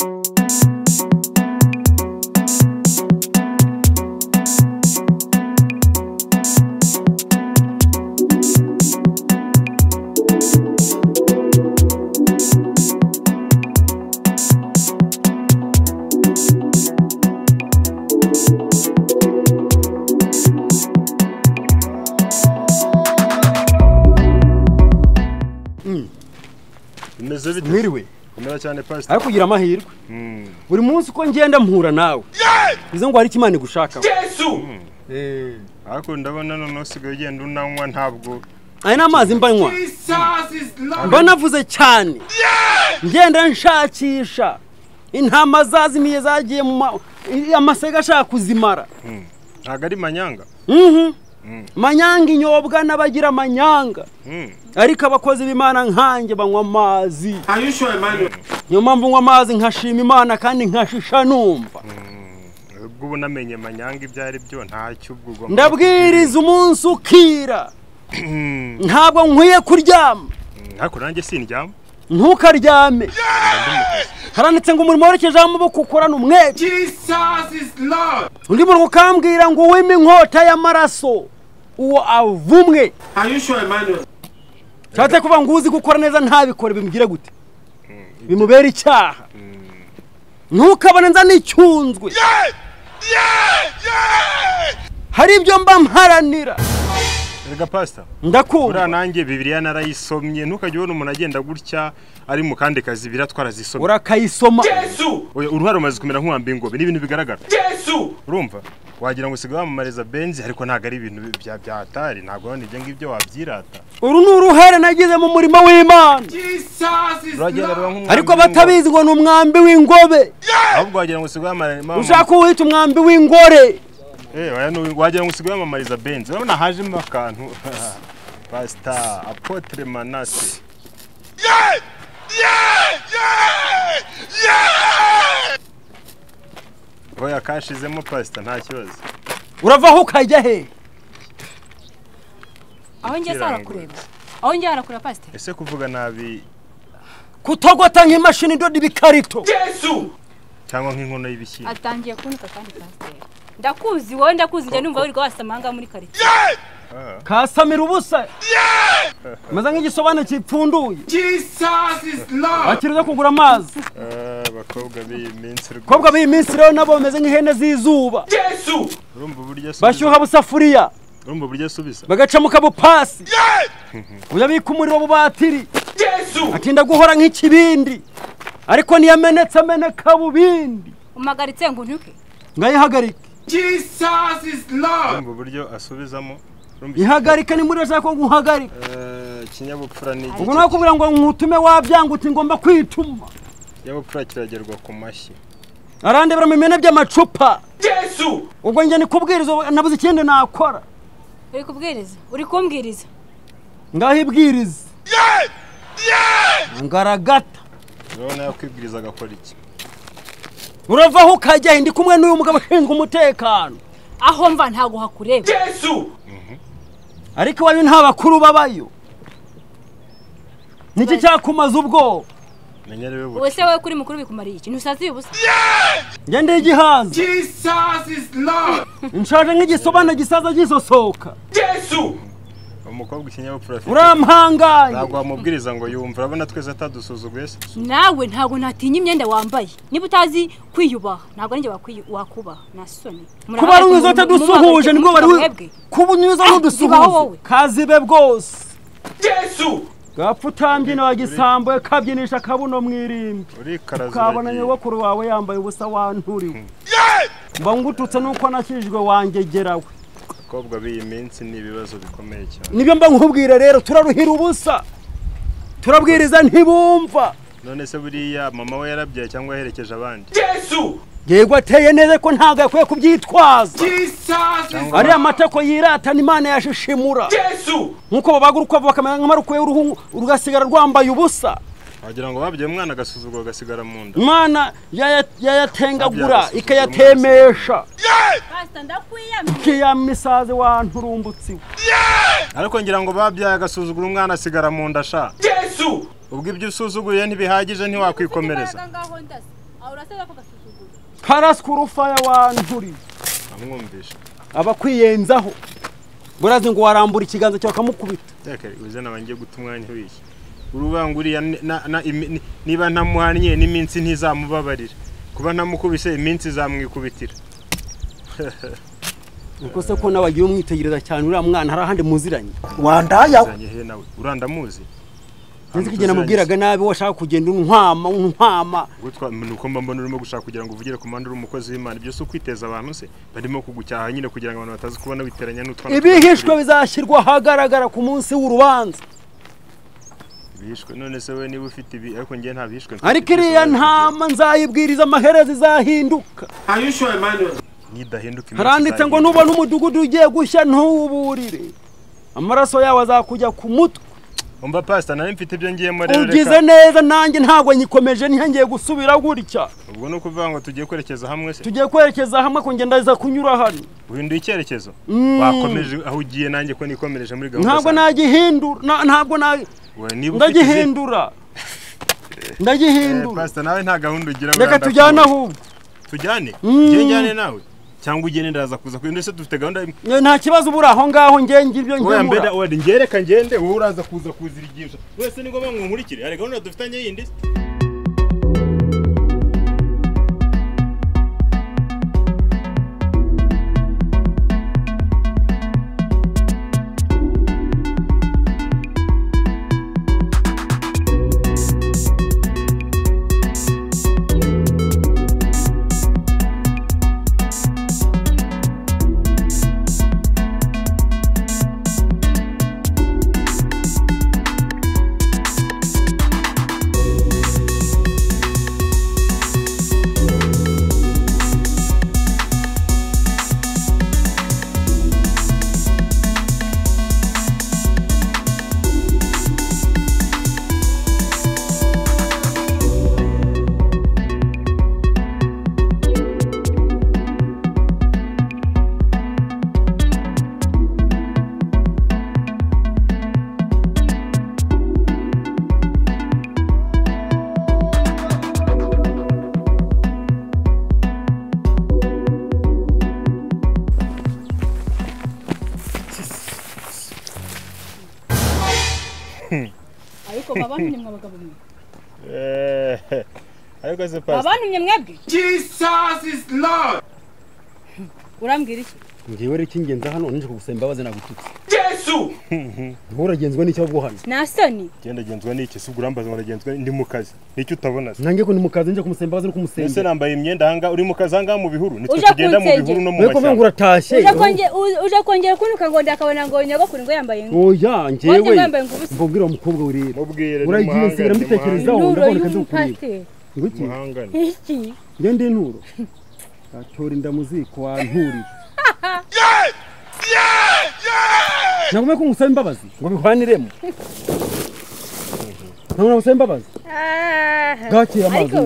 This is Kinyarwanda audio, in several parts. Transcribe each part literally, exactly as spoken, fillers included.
Mwiriwe kumera cyane pastor ariko kugira amahirwe buri munsi uko ngenda mpura nawe bizo ngo hari kimane gushaka Yesu eh ariko ndabona none usigaye ugenda unanywa ntabwo aya namazi mbanywa mba navuze cyane ngenda nshakisha intama zazimiye zagiye mu amasega ashaka kuzimara ntago ari manyanga mhm manyanga inyobwa nabagira manyanga ariko abakozi b'Imana nkanjye banywa amazi ayusho Emmanuel niyo mpamvu nywa amazi nkashima Imana kandi nkashisha numva ubwo bunamenye manyanga ibyari byo ntacyo ubwo ndabwiriza umunsi ukira ntabwo nkwiye kuryama ariko nanjye sindyama ntukaryame haranitse ngo umurimo werekeje amaboko ukorana umwete Jesus is Lord undi muntu ukambwira ngo wime inkota y'amaraso uwo avumwe ayusho Emmanuel cyate kuva ngo uzi gukora neza ntabikore bimugire gute bimubera icyaha ntukabone nza n'icyunzwe hari ibyo mba mparanira Ega pastor ndakura ura nanjye Bibiliya narayisomye ntukajye ubona umuntu agenda gutya ari mu kandi kazi biratwara zisomye urakayisoma Yesu oya uruharo maze kumera nk'uwambe ingobe n'ibintu bigaragara Yesu urumva wagira ngo usigaye wamamariza benzi ariko ntago ari ibintu bya byatari ntago none ibyo ngibyo wabyirata uru nuruhere nagize mu murimo w'Imana ariko batabizi ngo numwambi w'ingobe ahubwo wagira ngo usigaye wamamariza ushaka uhita umwambi w'ingore eh oya no wagira ngo usigaye wamamariza benzi urabona haje mu kantu pastor apotre manase yeah yeah yeah yeah oya kashizemo pastor nta kibazo uravaho ukajya he aho ngiye sara kureba aho ngiye arakura pastor ese kuvuga nabi kutogota nk'imashini ndodo ibikarito Yesu cyangwa nk'inkono y'ibishyimbo atangiye kunuka kandi pastor ndakuzi wowe ndakuzi nje numva uri kwasamanga muri karito kasamira ubusa maze nk'igisobane kipfunduye Jesus is Lord akiriza kugura amazi eh bakobwa b'iminsi bakobwa b'iminsi rero nabo bameze nk'ihene z'izuba Yesu urumva burya subiza bashyuha busafuriya urumva burya subiza bagaca mu kabupasi uya bika umuriro mu batiri Yesu atinda guhora nk'ikibindi ariko niyamenetse ameneka bubindi umagaritse ngo ntuke ngayihagarike Jesus is Lord urumva buryo asubizamo ihagarika ni muri ashaka ngo uhagarike eh kinyabupfura ni ubwo nakubwira ngo nkutume wabyanga uti ngomba kwituma yabupfura kiragerwa ku mashyi arandebera mu mene by'amacupa Yesu ubwo nge ni kubwiriza nabuze ikindi nakora uri kubwiriza uri kumbwiriza ngaho ibwiriza yeah yeah ngaragata urabona yakwibwiriza agakora iki uravaho ukajya ndi kumwe n'uyu mugabo ushinzwe umutekano aho mva ntago hakureba Yesu ariko wayo nta bakuru babayo niki cyakumaza ubwo menyerewe buti wese we kuri mukuru bikumariye iki ntusazi ubusa nge ndi igihaza Jesus is Lord nshaje nk'igisobane gisaza gisosoka Yesu umukobwa ikinyabupfura afite urampangaye ntabwo wamubwiriza ngo yumva urabona twese atadusuzuguye se nawe ntago natinya imyenda wambaye niba utazi kwiyubaha ntago ninjye wakubaha nasoni kuba ari uzo tadusuhuje nibwo bari kubunyuza n'udusuhuje kazibe bwose Yesu gapfa utambye na wagisambo kabyinisha kabuno mwirimbi urikaraza ukabona nyogokuru wawe yambaye ubusa wanturiwe mba ngututse nuko nakijwe wangegerawe abakobwa b'iyi minsi ni ibibazo bikomeye cyane nibyo mba nkubwira rero turaruhira ubusa turabwiriza ntibumva none se buriya mama we yarabyaye cyangwa yaherekeje abandi Yesu yego ateye neza ko ntago yakwiye kubyitwaza Jesus ari amatako yiratana Imana yashishimura Yesu nkuko babaguruka bakamenya nk'amaruko y'uruhu rugasigara rwambaye ubusa wagira ngo babye umwana agasuzugura agasigara mu nda Imana yayatengagura ikayatemesha pastor ndakwiyamye kiyamisaze wanturumbutsiwe ariko ngira ngo babyaye agasuzugura umwana asigara mu nda sha Yesu ubwo ibyo usuzuguye ntibihagije ntiwakwikomereza Urasaba ko gasuzuguro. Karaskurufaya wanturi. Amwumvisha. Abakwiyenzaho. Burazi ngo warambura ikiganza cyo kamukubita. Yake uzana bangiye gutumwanya wiki. Urubanguriya niba ntamuhanye n'iminsi ntizamubabarira. Kuba ntamukubise iminsi zamwikubitira. Uko se ko nabagiye umwitegereza cyane uriya mwana hari ahandi muziranye. Wandaya. Uranda muzi. Nzi kigena mubwiraga nabi washaka kugenda unkwama unkwama. Gutwa nuko mbona urimo gushaka kugira ngo uvugire komanda uri umukozi w'Imana byo so kwiteza abantu se barimo kugucyaha nyine kugira ngo abantu batazi kubona biteranya n'utwana. Ibihishwe bizashyirwa hagaragara ku munsi w'urubanza. Ibihishwe none se we niba ufite ibi ariko ngiye nta bihishwe. Ariko iriya ntama nzayibwiriza amaherezo izahinduka. Are you sure, Emmanuel? Nidahinduka. Haranditse ngo nubona umudugudu ugiye gushya ntuwuburire. Amaraso yawe azakujya ku mutwe. Umba pastor nari mfite ibyo ngiye muri reka. Ugize neza nanjye ntabwo nyikomeje ntihangiye gusubira gutya. Ubwo no kuvuga ngo tugiye kwerekeza hamwe se. Tugiye kwerekeza hamwe ko ngenda iza kunyura hano. Uhinduye icyerekezo. Wakomeje aho ugiye nanjye ko nikomereje muri gahunda. Ntabwo nagihindura ntabwo na ndagihindura. Ndagihindura. Pastor nawe nta gahunda ugira. Reka tujyana ahubwo. Tujyane? Ngiye njyane nawe. Cyangwa ugene ndaza kuza kwenda se dufite gahunda imwe. Nta kibazo buri aho ngaho ngiye ngibyo ngiye. Oya mbeda odi ngereka ngende wowe uraza kuza kuzirigisha. Wese ni ngombwa ngo nkurikire. Ari gahunda dufitanye yindi. Ariko babantumye mwabagabo mwe. Eh. Ariko se pastor. Babantumye mwebwe. Jesus is Lord. Urambwira iki? Ngiye rero kingenza hano nje kugusemba baze nagututse. Yesu. Nturagenzwa n'icyo bwo hano. Nasoni. Genda genzwa n'iki se ugurambaza uragenzwa ndi mu kazi. Nicyo utabona se. Nange ko ni mu kazi nje kumusemba baze no kumusemba. Ese nambaye imyenda hanga uri mu kazi hanga mu bihuru nitwe tugenda mu bihuru no mu mashyamba. Weko nguratashye. Uje konge uje kongera kunuka ngo ndakabona ngo nyogokuru ngo yambaye ngo. Oya ngewe. Mbobwira umukobwa uri. Mubwire. Uragiye nsigira mbitekerezaho ndabona kazi ukuri. Nguki? Muhangane. Iki? Ngende nturo. Atora indamuziko wa nturi. Yeah! Yeah! Yeah! Nagume ko ngusaba imbabazi ngo bihwaniremo. Ntabwo ngusaba imbabazi. Ah. Gakira amazi.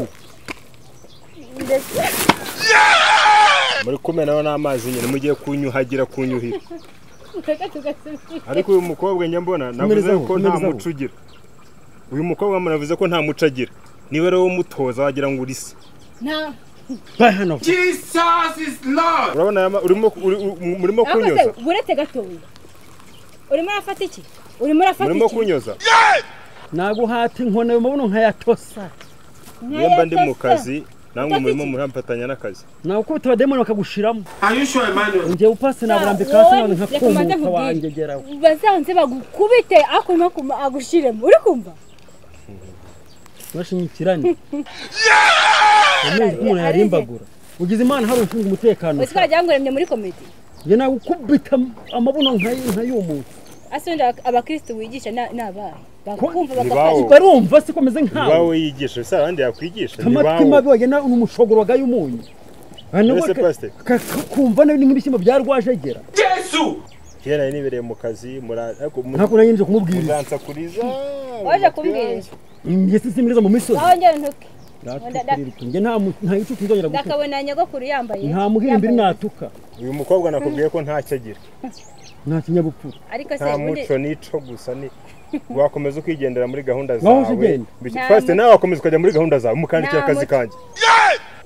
Muri kumena n'amazi nyine mugiye kunyuhagira kunyuhira. Ariko uyu mukobwa nyambona navuze ko nta mucugira. Uyu mukobwa muravuze ko nta mucagira. Niwe rero umutoza wagira ngo urisi. Nta. Hano. Jesus is Lord. Urabona urimo urimo kunyoza. Burete gatoya. Urimo afata iki? Urimo afata iki? Urimo kunyoza. Naguhata inkone yo mabuno nkayatosa. Yemba ndi mu kazi namwe murimo muramfatanya n'akazi. Nawe ko tubademone bakagushiramo. Are you sure, Emmanuel? Ngiye upase naburambika hasi nawe nkakumva wangegeraho. Bazanze bagukubite akunwa kuma agushiremo. Uri kumva? Washinyikiranye. Umuntu yarimbagura. Ugize Imana hari ufunga umutekano. Ese kajyanguremye muri komedi. Ye nawe ukubita amabuno nkay'umuntu. Asonda abakristo wigisha nabaye. Bakumva bakafasha. Barumva se komeze nkawe. Bawe yigisha se abandi yakwigisha ni bawe. Amatima biwaye na umushogoro wagaye umunyu. Hano kumva ni nk'ibishyimbo bya rwajegera. Yesu. Kera nibereye mu kazi mura nako nanyinje kumubwiriza. Uzansa kuriza. Waje kumbwiriza. Ngese simiriza mu misozi. Aho nje ntuke. Nge nta nta icucu nzongera gutuka. Ndakabona nyogokuru yambaye. Nta muhirimbiri natuka. Uyu mukobwa nakubwiye ko nta cyagira. Nta kinyabupfura. Ariko se nta muco nico gusa ni wakomeza ukigendera muri gahunda zawe. First nawe wakomeza kujya muri gahunda zawe mukandikira akazi kanje.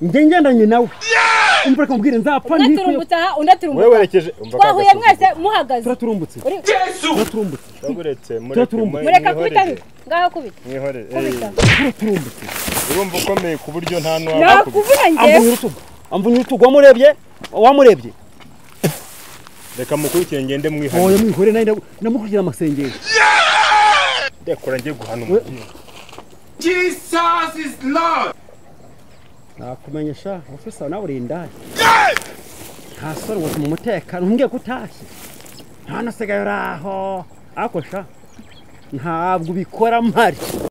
njye ngendanye nawe umva reka mbwire nzapfa ndikwiye unaturumbutsa aha unaturumbutsa wewe werekeje umva twahuye mwese muhagaze turaturumbutse Yesu! turaturumbutse Uretse mureke mureka kubita ngaho kubita mwihore kubita turaturumbutse urumva ukomeye ku buryo nta no nakuvuna njye amvunya urutugu amvunya urutugu wamurebye wamurebye reka mukurikire ngende mwihane oya mwihore nayo namukurikira amasengesho ndekora ngiye guhana umuntu Jesus is Lord! nakumenyesha ofisa nawe urindaye nta sore wose mu mutekano ntumbwiye ko utashye nta nasigaye uraho akosha ntabwo ubikora mpari